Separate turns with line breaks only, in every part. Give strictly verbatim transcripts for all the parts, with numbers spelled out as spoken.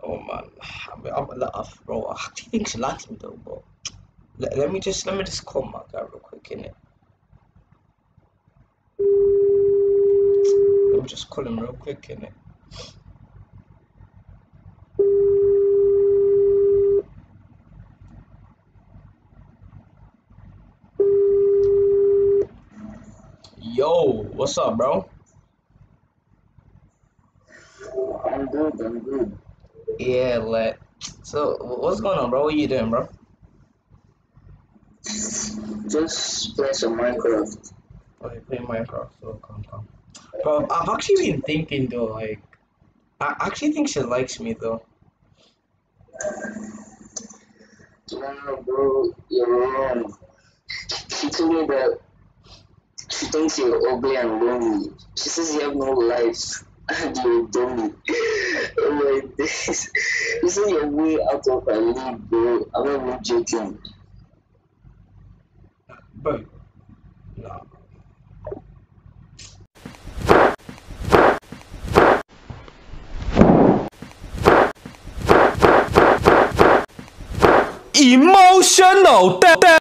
Oh man, I'm, I'm a lot off, bro. I actually think she likes me though, but let, let me just let me just call my guy real quick, innit? Let me just call him real quick, innit? Yo, what's up, bro?
I'm good, I'm good.
Yeah, like, so what's going on, bro? What you doing, bro?
Just play some Minecraft.
Oh, you play Minecraft, so come, come. Bro, I've actually been thinking though, like, I actually think she likes me though.
Nah, bro, you're wrong. She told me that she thinks you're ugly and lonely. She says you have no life and you're dummy. Oh my days. You say you're way out of her league, bro. I'm not even joking.
Bro, nah. Emotional da da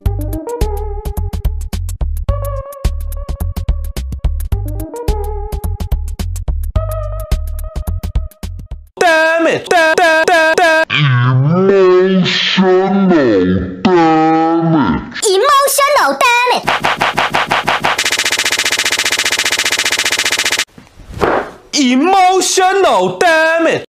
damn it da da da da
Emotional, damn it.
Emotional, damn it!
Emotional damn it